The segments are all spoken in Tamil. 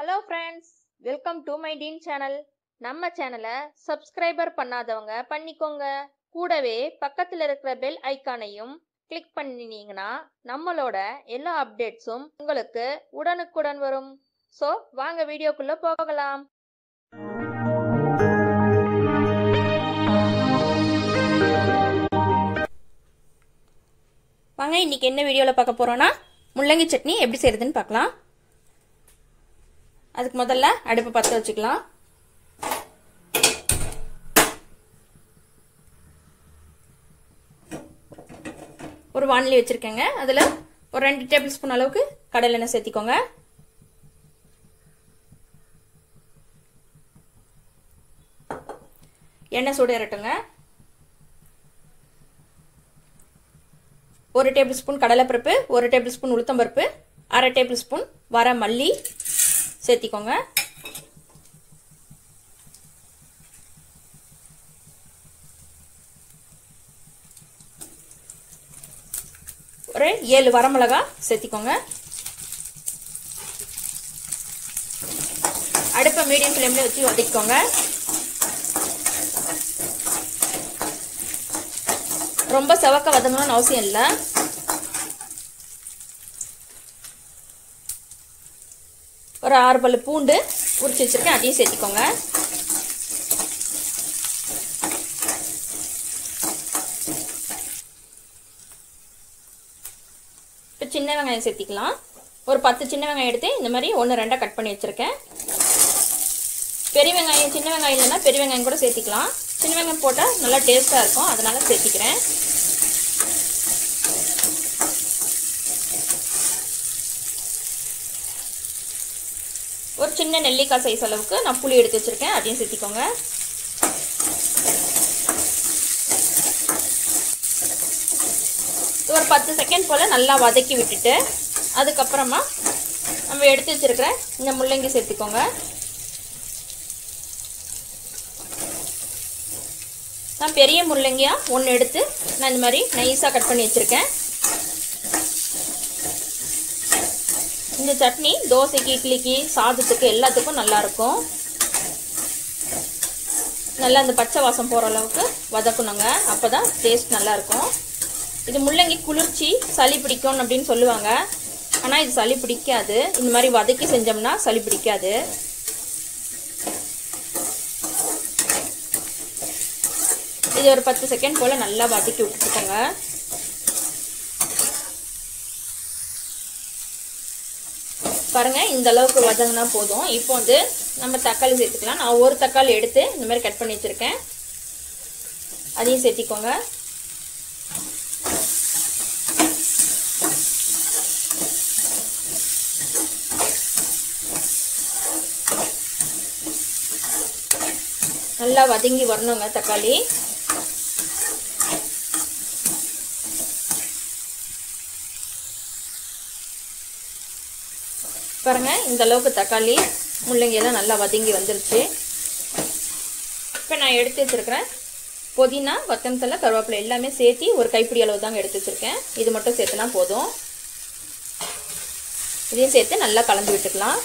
Hello friends, welcome to my Dean channel. நம்ம சேனலை சப்ஸ்கிரைபர் பண்ணாதவங்க பண்ணிக்கோங்க. கூடவே பக்கத்துல இருக்கிற பெல் ஐகானையும் கிளிக் பண்ணினீங்கன்னா நம்மளோட எல்லா அப்டேட்ஸும் உங்களுக்கு உடனுக்குடன் வரும். ஸோ வாங்க வீடியோக்குள்ள போகலாம். வாங்க இன்னைக்கு என்ன வீடியோவில் பார்க்க போறோம்னா முள்ளங்கி சட்னி எப்படி செய்யறதுன்னு பார்க்கலாம். அதுக்கு முதல்ல அடுப்பு பற்ற வச்சுக்கலாம். ஒரு வாணலி வச்சிருக்கேங்க. அதில் ஒரு 2 டேபிள் ஸ்பூன் அளவுக்கு கடலை எண்ணெய் சேர்த்திக்கோங்க. எண்ணெய் சூடு ஏறட்டுங்க. 1 டேபிள் ஸ்பூன் கடலைப்பருப்பு, 1 டேபிள் ஸ்பூன் உளுத்தம்பருப்பு, 1/2 டேபிள் ஸ்பூன் வர மல்லி சேர்த்திக்கோங்க. ஒரு 7 வரமிளகா சேர்த்திக்கோங்க. அடுப்பை மீடியம் ஃப்ளேம்ல வச்சு வதக்கிக்கோங்க. ரொம்ப செவக்க வதங்கணும்னு அவசியம் இல்லை. ஒரு 6 பல்லு பூண்டு உரிச்சு வச்சிருக்கேன், அதையும் சேர்த்திக்கோங்க. இப்போ சின்ன வெங்காயம் சேர்த்திக்கலாம். ஒரு 10 சின்ன வெங்காயம் எடுத்து இந்த மாதிரி 1-2 கட் பண்ணி வச்சிருக்கேன். பெரிய வெங்காயம் சின்ன வெங்காயம் இல்லைன்னா பெரிய வெங்காயம் கூட சேர்த்திக்கலாம். சின்ன வெங்காயம் போட்டால் நல்லா டேஸ்டாக இருக்கும், அதனால சேர்த்திக்கிறேன். ஒரு சின்ன நெல்லிக்காய் சைஸ் அளவுக்கு நான் புளி எடுத்து வச்சிருக்கேன், அதையும் சேர்த்திக்கோங்க. ஒரு 10 செகண்ட் போல் நல்லா வதக்கி விட்டுட்டு அதுக்கப்புறமா நம்ம எடுத்து வச்சிருக்கிற இந்த முள்ளங்கி சேர்த்துக்கோங்க. நான் பெரிய முள்ளங்கியாக 1 எடுத்து நான் இந்த மாதிரி நைஸாக கட் பண்ணி வச்சுருக்கேன். இந்த சட்னி தோசைக்கு, இட்லிக்கு, சாதத்துக்கு எல்லாத்துக்கும் நல்லாயிருக்கும். நல்லா அந்த பச்சை வாசம் போகிற அளவுக்கு வதக்கணுங்க, அப்போ தான் டேஸ்ட் நல்லாயிருக்கும். இது முள்ளங்கி குளிர்ச்சி, சளி பிடிக்கும் அப்படின்னு சொல்லுவாங்க. ஆனால் இது சளி பிடிக்காது. இந்த மாதிரி வதக்கி செஞ்சோம்னா சளி பிடிக்காது. இது ஒரு 10 செகண்ட் போல் நல்லா வதக்கி விட்டுக்கோங்க. பாருங்க, இந்த அளவுக்கு வதங்கினா போதும். இப்போ வந்து நம்ம தக்காளி சேர்த்துக்கலாம். நான் ஒரு தக்காளி எடுத்து இந்த மாதிரி கட் பண்ணி வச்சிருக்கேன், அதையும் சேர்த்திக்கோங்க. நல்லா வதங்கி வரணுங்க தக்காளி. பாருங்க, இந்த அளவுக்கு தக்காளி முள்ளங்கி எல்லாம் நல்லா வதங்கி வந்துருச்சு. இப்போ நான் எடுத்து வச்சிருக்கிறேன் புதினா, கொத்தமல்லி, கருவேப்பிலை எல்லாமே சேர்த்து ஒரு கைப்பிடி அளவு தாங்க எடுத்து வச்சிருக்கேன். இது மட்டும் சேர்த்துனா போதும். இதையும் சேர்த்து நல்லா கலந்து விட்டுக்கலாம்.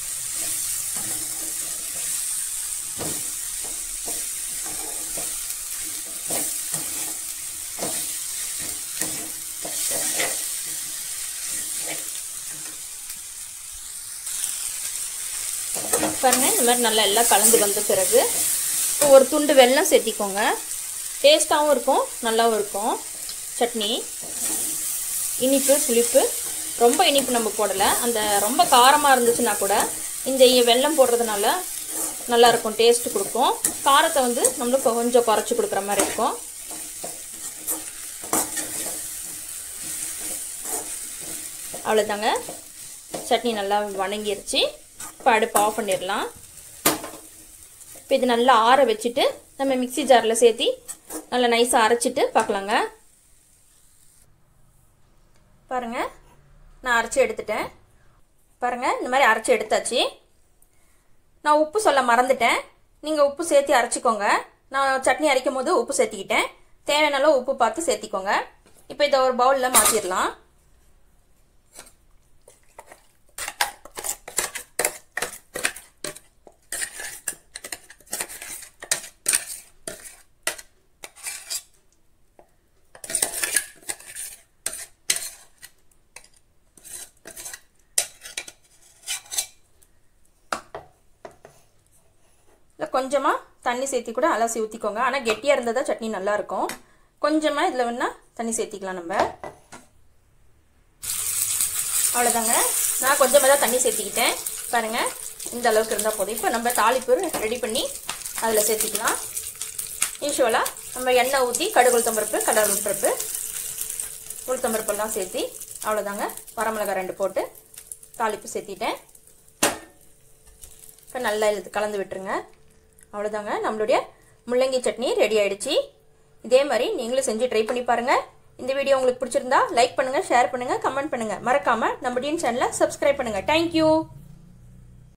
பாருங்க, இந்த மாதிரி நல்லா எல்லாம் கலந்து வந்த பிறகு ஒரு துண்டு வெல்லம் சேர்த்திக்கோங்க. டேஸ்டாகவும் இருக்கும், நல்லாவும் இருக்கும் சட்னி. இனிப்பு, புளிப்பு, ரொம்ப இனிப்பு நம்ம போடலை. அந்த ரொம்ப காரமாக இருந்துச்சுன்னா கூட இந்த வெல்லம் போடுறதுனால நல்லாயிருக்கும், டேஸ்ட் கொடுக்கும். காரத்தை வந்து நம்மளுக்கு கொஞ்சம் குறைச்சி கொடுக்குற மாதிரி இருக்கும். அவ்வளோதாங்க, சட்னி நல்லா வணங்கிருச்சு. இப்போ அடுப்பு ஆஃப் பண்ணிடலாம். இப்போ இது நல்லா ஆற வச்சுட்டு நம்ம மிக்சி ஜாரில் சேர்த்தி நல்லா நைஸாக அரைச்சிட்டு பார்க்கலாங்க. பாருங்கள், நான் அரைச்சி எடுத்துட்டேன். பாருங்கள், இந்த மாதிரி அரைச்சி எடுத்தாச்சு. நான் உப்பு சொல்ல மறந்துட்டேன். நீங்கள் உப்பு சேர்த்து அரைச்சிக்கோங்க. நான் சட்னி அரைக்கும் போது உப்பு சேர்த்திக்கிட்டேன். தேவையான அளவு உப்பு பார்த்து சேர்த்திக்கோங்க. இப்போ இதை ஒரு பவுலில் மாற்றிடலாம். இல்லை கொஞ்சமாக தண்ணி சேர்த்தி கூட அலசி ஊற்றிக்கோங்க. ஆனால் கெட்டியாக இருந்தால் தான் சட்னி நல்லாயிருக்கும். கொஞ்சமாக இதில் வேணால் தண்ணி சேர்த்திக்கலாம் நம்ம. அவ்வளோதாங்க, நான் கொஞ்சமாக தான் தண்ணி சேர்த்திக்கிட்டேன். பாருங்கள், இந்த அளவுக்கு இருந்தால் போதும். இப்போ நம்ம தாளிப்பு ரெடி பண்ணி அதில் சேர்த்திக்கலாம். யூஸ்வலாக நம்ம எண்ணெய் ஊற்றி கடுகு உளுத்தம்பருப்பு, கடலைப்பருப்பு, உளுத்தம்பருப்பெல்லாம் சேர்த்தி அவ்வளோதாங்க. வரமிளகாய் 2 போட்டு தாளிப்பு சேர்த்திட்டேன். இப்போ நல்லா இது கலந்து விட்டுருங்க. அவ்வளோதாங்க, நம்மளுடைய முள்ளங்கி சட்னி ரெடி ஆயிடுச்சு. இதே மாதிரி நீங்களும் செஞ்சு ட்ரை பண்ணி பாருங்கள். இந்த வீடியோ உங்களுக்கு பிடிச்சிருந்தா லைக் பண்ணுங்கள், ஷேர் பண்ணுங்கள், கமெண்ட் பண்ணுங்கள். மறக்காமல் நம்ம டிஎன் சேனலை சப்ஸ்கிரைப் பண்ணுங்கள். தேங்க்யூ.